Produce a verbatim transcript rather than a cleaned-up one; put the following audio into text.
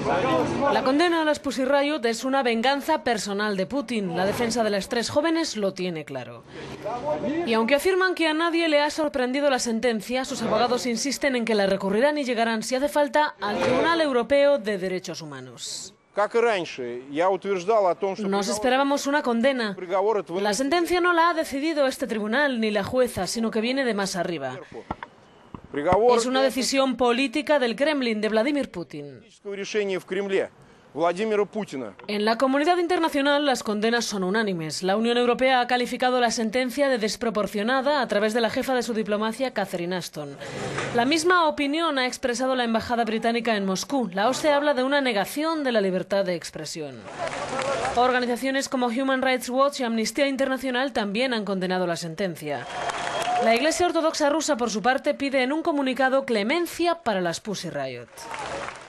La condena a las Pussy Riot es una venganza personal de Putin. La defensa de las tres jóvenes lo tiene claro. Y aunque afirman que a nadie le ha sorprendido la sentencia, sus abogados insisten en que la recurrirán y llegarán, si hace falta, al Tribunal Europeo de Derechos Humanos. Nos esperábamos una condena. La sentencia no la ha decidido este tribunal ni la jueza, sino que viene de más arriba. Es una decisión política del Kremlin, de Vladimir Putin. En la comunidad internacional las condenas son unánimes. La Unión Europea ha calificado la sentencia de desproporcionada a través de la jefa de su diplomacia, Catherine Ashton. La misma opinión ha expresado la embajada británica en Moscú. La OSCE habla de una negación de la libertad de expresión. Organizaciones como Human Rights Watch y Amnistía Internacional también han condenado la sentencia. La Iglesia Ortodoxa rusa, por su parte, pide en un comunicado clemencia para las Pussy Riot.